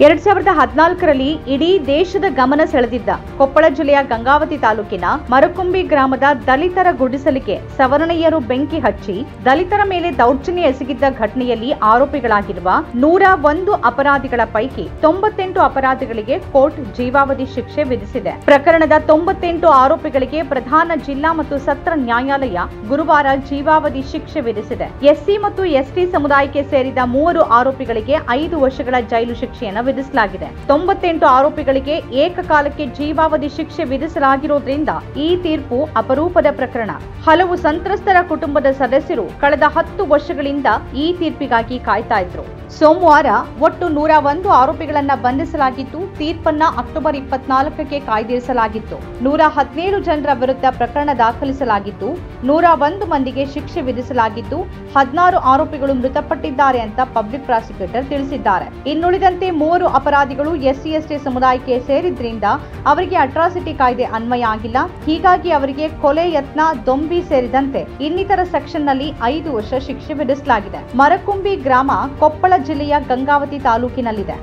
2014ರಲ್ಲಿ ಇಡೀ ದೇಶದ ಗಮನ ಸೆಳೆದಿದ್ದ ಕೊಪ್ಪಳ ಜಿಲ್ಲೆಯ ಗಂಗಾವತಿ ತಾಲೂಕಿನ ಮರಕುಂಬಿ ಗ್ರಾಮದ ದಲಿತರ ಗುಡಿಸಲಿಗೆ ಸವರ್ಣೀಯರು ಬೆಂಕಿ ಹಚ್ಚಿ ದಲಿತರ ಮೇಲೆ ದೌರ್ಜನ್ಯ ಎಸಗಿದ್ದ ಘಟನೆಯಲ್ಲಿ ಆರೋಪಿಗಳಾಗಿರುವ 101 ಅಪರಾಧಿಗಳ ಪೈಕಿ 98 ಅಪರಾಧಿಗಳಿಗೆ ಕೋರ್ಟ್ ಜೀವಾವಧಿ ಶಿಕ್ಷೆ ವಿಧಿಸಿದೆ. ಪ್ರಕರಣದ 98 ಆರೋಪಿಗಳಿಗೆ ಪ್ರಧಾನ ಜಿಲ್ಲಾ ಮತ್ತು ಸತ್ರ ನ್ಯಾಯಾಲಯ ಗುರುವಾರ ಜೀವಾವಧಿ ಶಿಕ್ಷೆ ವಿಧಿಸಿದೆ. ಎಸ್ಸಿ ಮತ್ತು ಎಸ್ಟಿ ಸಮುದಾಯಕ್ಕೆ ಸೇರಿದ 3 ಆರೋಪಿಗಳಿಗೆ 5 ವರ್ಷಗಳ ಜೈಲು ಶಿಕ್ಷೆಯನ್ನು ವಿಧಿಸಲಾಗಿದೆ. 98 ಆರೋಪಿಗಳಿಗೆ ಏಕಕಾಲಕ್ಕೆ ಜೀವಾವಧಿ ಶಿಕ್ಷೆ ವಿಧಿಸಲಾಗಿರುವುದರಿಂದ ಈ ತೀರ್ಪು ಅಪರೂಪದ ಪ್ರಕರಣ. ಹಲವು ಸಂತ್ರಸ್ತರ ಕುಟುಂಬದ ಸದಸ್ಯರು ಕಳೆದ 10 ವರ್ಷಗಳಿಂದ ಈ ತೀರ್ಪಿಗಾಗಿ ಕಾಯ್ತಾ ಇದ್ರು. ಸೋಮವಾರ ಒಟ್ಟು 101 ಆರೋಪಿಗಳನ್ನ ಬಂಧಿಸಲಾಗಿದ್ದು, ತೀರ್ಪನ್ನ ಅಕ್ಟೋಬರ್ 24ಕ್ಕೆ ಕಾಯ್ದಿರಿಸಲಾಗಿತ್ತು. 117 ಜನರ ವಿರುದ್ಧ ಪ್ರಕರಣ ದಾಖಲಿಸಲಾಗಿದ್ದು, 101 ಮಂದಿಗೆ ಶಿಕ್ಷೆ ವಿಧಿಸಲಾಗಿದ್ದು, 16 ಆರೋಪಿಗಳು ಮೃತಪಟ್ಟಿದ್ದಾರೆ ಅಂತ ಪಬ್ಲಿಕ್ ಪ್ರಾಸಿಕ್ಯೂಟರ್ ತಿಳಿಸಿದ್ದಾರೆ. ಇನ್ನುಳಿದಂತೆ 3 ಅಪರಾಧಿಗಳು ಎಸ್ಸಿ ಎಸ್ಟಿ ಸಮುದಾಯಕ್ಕೆ ಸೇರಿದ್ರಿಂದ ಅವರಿಗೆ ಅಟ್ರಾಸಿಟಿ ಕಾಯ್ದೆ ಅನ್ವಯ ಆಗಿಲ್ಲ. ಹೀಗಾಗಿ ಅವರಿಗೆ ಕೊಲೆ ಯತ್ನ, ದೊಂಬಿ ಸೇರಿದಂತೆ ಇನ್ನಿತರ ಸೆಕ್ಷನ್ನಲ್ಲಿ 5 ವರ್ಷ ಶಿಕ್ಷೆ ವಿಧಿಸಲಾಗಿದೆ. ಮರಕುಂಬಿ ಗ್ರಾಮ ಕೊಪ್ಪಳ ಜಿಲ್ಲೆಯ ಗಂಗಾವತಿ ತಾಲೂಕಿನಲ್ಲಿದೆ.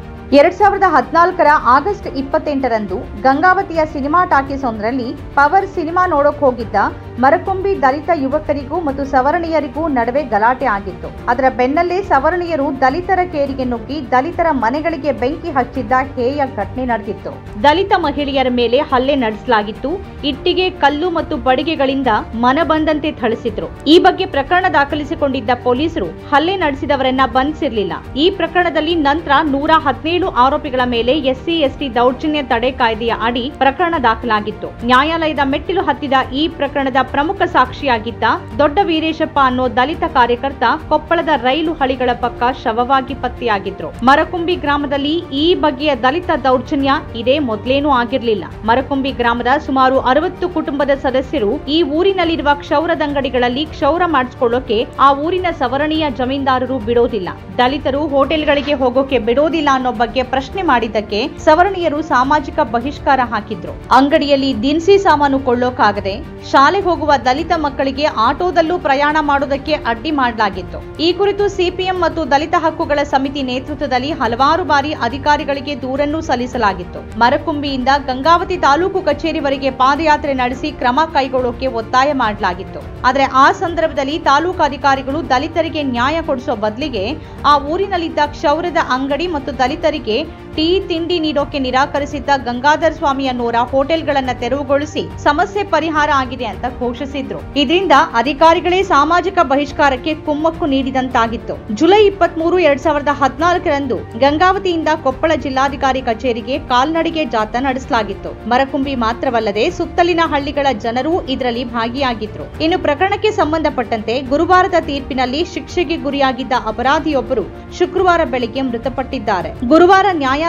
2014ರ ಆಗಸ್ಟ್ 28ರಂದು ಗಂಗಾವತಿಯ ಸಿನಿಮಾ ಟಾಕೀಸ್ ಒಂದರಲ್ಲಿ ಪವರ್ ಸಿನಿಮಾ ನೋಡೋಕ್ ಹೋಗಿದ್ದ ಮರಕುಂಬಿ ದಲಿತ ಯುವಕರಿಗೂ ಮತ್ತು ಸವರ್ಣೀಯರಿಗೂ ನಡುವೆ ಗಲಾಟೆ ಆಗಿತ್ತು. ಅದರ ಬೆನ್ನಲ್ಲೇ ಸವರ್ಣೀಯರು ದಲಿತರ ಕೇರಿಗೆ ನುಗ್ಗಿ ದಲಿತರ ಮನೆಗಳಿಗೆ ಬೆಂಕಿ ಹಚ್ಚಿದ್ದ ಹೇಯ ಘಟನೆ ನಡೆದಿತ್ತು. ದಲಿತ ಮಹಿಳೆಯರ ಮೇಲೆ ಹಲ್ಲೆ ನಡೆಸಲಾಗಿತ್ತು. ಇಟ್ಟಿಗೆ, ಕಲ್ಲು ಮತ್ತು ಬಡಿಗೆಗಳಿಂದ ಮನ ಬಂದಂತೆ ಥಳಿಸಿದ್ರು. ಈ ಬಗ್ಗೆ ಪ್ರಕರಣ ದಾಖಲಿಸಿಕೊಂಡಿದ್ದ ಪೊಲೀಸರು ಹಲ್ಲೆ ನಡೆಸಿದವರನ್ನ ಬಂಧಿಸಿರಲಿಲ್ಲ. ಈ ಪ್ರಕರಣದಲ್ಲಿ ನಂತರ 117 ಆರೋಪಿಗಳ ಮೇಲೆ ಎಸ್ಸಿ ಎಸ್ಟಿ ದೌರ್ಜನ್ಯ ತಡೆ ಕಾಯ್ದೆಯ ಅಡಿ ಪ್ರಕರಣ ದಾಖಲಾಗಿತ್ತು. ನ್ಯಾಯಾಲಯದ ಮೆಟ್ಟಿಲು ಹತ್ತಿದ ಈ ಪ್ರಕರಣದ ಪ್ರಮುಖ ಸಾಕ್ಷಿಯಾಗಿದ್ದ ದೊಡ್ಡ ವೀರೇಶಪ್ಪ ಅನ್ನೋ ದಲಿತ ಕಾರ್ಯಕರ್ತ ಕೊಪ್ಪಳದ ರೈಲು ಹಳಿಗಳ ಪಕ್ಕ ಶವವಾಗಿ ಪತ್ತೆಯಾಗಿದ್ರು. ಮರಕುಂಬಿ ಗ್ರಾಮದಲ್ಲಿ ಈ ಬಗೆಯ ದಲಿತ ದೌರ್ಜನ್ಯ ಇದೇ ಮೊದಲೇನೂ ಆಗಿರಲಿಲ್ಲ. ಮರಕುಂಬಿ ಗ್ರಾಮದ ಸುಮಾರು 60 ಕುಟುಂಬದ ಸದಸ್ಯರು ಈ ಊರಿನಲ್ಲಿರುವ ಕ್ಷೌರದಂಗಡಿಗಳಲ್ಲಿ ಕ್ಷೌರ ಮಾಡಿಸಿಕೊಳ್ಳೋಕೆ ಆ ಊರಿನ ಸವರ್ಣೀಯ ಜಮೀನ್ದಾರರು ಬಿಡೋದಿಲ್ಲ. ದಲಿತರು ಹೋಟೆಲ್ಗಳಿಗೆ ಹೋಗೋಕೆ ಬಿಡೋದಿಲ್ಲ ಅನ್ನೋ ಬಗ್ಗೆ ಪ್ರಶ್ನೆ ಮಾಡಿದ್ದಕ್ಕೆ ಸವರ್ಣೀಯರು ಸಾಮಾಜಿಕ ಬಹಿಷ್ಕಾರ ಹಾಕಿದ್ರು. ಅಂಗಡಿಯಲ್ಲಿ ದಿನಸಿ ಸಾಮಾನು ಕೊಳ್ಳೋಕಾಗದೆ ಶಾಲೆಗೆ ಹೋಗುವ ದಲಿತ ಮಕ್ಕಳಿಗೆ ಆಟೋದಲ್ಲೂ ಪ್ರಯಾಣ ಮಾಡೋದಕ್ಕೆ ಅಡ್ಡಿ ಮಾಡಲಾಗಿತ್ತು. ಈ ಕುರಿತು ಸಿಪಿಎಂ ಮತ್ತು ದಲಿತ ಹಕ್ಕುಗಳ ಸಮಿತಿ ನೇತೃತ್ವದಲ್ಲಿ ಹಲವಾರು ಬಾರಿ ಅಧಿಕಾರಿಗಳಿಗೆ ದೂರನ್ನೂ ಸಲ್ಲಿಸಲಾಗಿತ್ತು. ಮರಕುಂಬಿಯಿಂದ ಗಂಗಾವತಿ ತಾಲೂಕು ಕಚೇರಿವರೆಗೆ ಪಾದಯಾತ್ರೆ ನಡೆಸಿ ಕ್ರಮ ಕೈಗೊಳ್ಳೋಕೆ ಒತ್ತಾಯ ಮಾಡಲಾಗಿತ್ತು. ಆದರೆ ಆ ಸಂದರ್ಭದಲ್ಲಿ ತಾಲೂಕು ಅಧಿಕಾರಿಗಳು ದಲಿತರಿಗೆ ನ್ಯಾಯ ಕೊಡಿಸೋ ಬದಲಿಗೆ ಆ ಊರಿನಲ್ಲಿದ್ದ ಕ್ಷೌರದ ಅಂಗಡಿ ಮತ್ತು ದಲಿತರಿಗೆ ಟೀ ತಿಂಡಿ ನೀಡೋಕೆ ನಿರಾಕರಿಸಿದ್ದ ಗಂಗಾಧರ ಸ್ವಾಮಿ ಅನ್ನೋರ ಹೋಟೆಲ್ಗಳನ್ನ ತೆರವುಗೊಳಿಸಿ ಸಮಸ್ಯೆ ಪರಿಹಾರ ಆಗಿದೆ ಅಂತ ಘೋಷಿಸಿದ್ರು. ಇದರಿಂದ ಅಧಿಕಾರಿಗಳೇ ಸಾಮಾಜಿಕ ಬಹಿಷ್ಕಾರಕ್ಕೆ ಕುಮ್ಮಕ್ಕು ನೀಡಿದಂತಾಗಿತ್ತು. ಜುಲೈ 23, 2014ರಂದು ಗಂಗಾವತಿಯಿಂದ ಕೊಪ್ಪಳ ಜಿಲ್ಲಾಧಿಕಾರಿ ಕಚೇರಿಗೆ ಕಾಲ್ನಡಿಗೆ ಜಾಥಾ ನಡೆಸಲಾಗಿತ್ತು. ಮರಕುಂಬಿ ಮಾತ್ರವಲ್ಲದೆ ಸುತ್ತಲಿನ ಹಳ್ಳಿಗಳ ಜನರೂ ಇದರಲ್ಲಿ ಭಾಗಿಯಾಗಿದ್ರು. ಇನ್ನು ಪ್ರಕರಣಕ್ಕೆ ಸಂಬಂಧಪಟ್ಟಂತೆ ಗುರುವಾರದ ತೀರ್ಪಿನಲ್ಲಿ ಶಿಕ್ಷೆಗೆ ಗುರಿಯಾಗಿದ್ದ ಅಪರಾಧಿಯೊಬ್ಬರು ಶುಕ್ರವಾರ ಬೆಳಿಗ್ಗೆ ಮೃತಪಟ್ಟಿದ್ದಾರೆ. ಗುರುವಾರ ನ್ಯಾಯಾಲಯ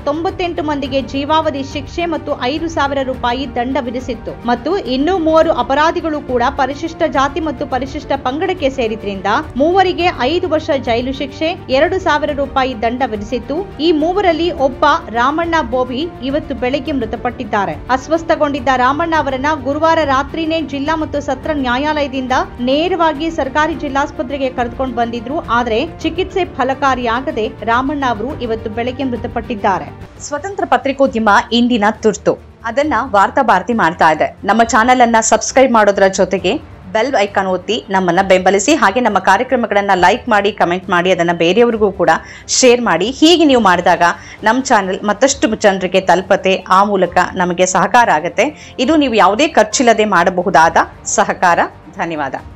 98 ಮಂದಿಗೆ ಜೀವಾವಧಿ ಶಿಕ್ಷೆ ಮತ್ತು 5,000 ರೂಪಾಯಿ ದಂಡ ವಿಧಿಸಿತ್ತು ಮತ್ತು ಇನ್ನೂ 3 ಅಪರಾಧಿಗಳು ಕೂಡ ಪರಿಶಿಷ್ಟ ಜಾತಿ ಮತ್ತು ಪರಿಶಿಷ್ಟ ಪಂಗಡಕ್ಕೆ ಸೇರಿದ್ರಿಂದ ಮೂವರಿಗೆ 5 ವರ್ಷ ಜೈಲು ಶಿಕ್ಷೆ, 2,000 ರೂಪಾಯಿ ದಂಡ ವಿಧಿಸಿತ್ತು. ಈ ಮೂವರಲ್ಲಿ ಒಬ್ಬ ರಾಮಣ್ಣ ಬೋವಿ ಇವತ್ತು ಬೆಳಗ್ಗೆ ಮೃತಪಟ್ಟಿದ್ದಾರೆ. ಅಸ್ವಸ್ಥಗೊಂಡಿದ್ದ ರಾಮಣ್ಣ ಅವರನ್ನ ಗುರುವಾರ ರಾತ್ರಿನೇ ಜಿಲ್ಲಾ ಮತ್ತು ಸತ್ರ ನ್ಯಾಯಾಲಯದಿಂದ ನೇರವಾಗಿ ಸರ್ಕಾರಿ ಜಿಲ್ಲಾಸ್ಪತ್ರೆಗೆ ಕರೆದುಕೊಂಡು ಬಂದಿದ್ರು. ಆದರೆ ಚಿಕಿತ್ಸೆ ಫಲಕಾರಿಯಾಗದೆ ರಾಮಣ್ಣ ಅವರು ಇವತ್ತು ಬೆಳಗ್ಗೆ ಮೃತಪಟ್ಟಿದ್ದಾರೆ. ಸ್ವತಂತ್ರ ಪತ್ರಿಕೋದ್ಯಮ ಇಂದಿನ ತುರ್ತು, ಅದನ್ನ ವಾರ್ತಾ ಭಾರತಿ ಮಾಡ್ತಾ ಇದೆ. ನಮ್ಮ ಚಾನೆಲ್ ಅನ್ನ ಸಬ್ಸ್ಕ್ರೈಬ್ ಮಾಡೋದ್ರ ಜೊತೆಗೆ ಬೆಲ್ ಐಕಾನ್ ಒತ್ತಿ ನಮ್ಮನ್ನ ಬೆಂಬಲಿಸಿ. ಹಾಗೆ ನಮ್ಮ ಕಾರ್ಯಕ್ರಮಗಳನ್ನ ಲೈಕ್ ಮಾಡಿ, ಕಮೆಂಟ್ ಮಾಡಿ, ಅದನ್ನ ಬೇರೆಯವರಿಗೂ ಕೂಡ ಶೇರ್ ಮಾಡಿ. ಹೀಗೆ ನೀವು ಮಾಡಿದಾಗ ನಮ್ಮ ಚಾನೆಲ್ ಮತ್ತಷ್ಟು ಜನರಿಗೆ ತಲುಪತ್ತೆ. ಆ ಮೂಲಕ ನಮಗೆ ಸಹಕಾರ ಆಗುತ್ತೆ. ಇದು ನೀವು ಯಾವುದೇ ಖರ್ಚಿಲ್ಲದೆ ಮಾಡಬಹುದಾದ ಸಹಕಾರ. ಧನ್ಯವಾದ.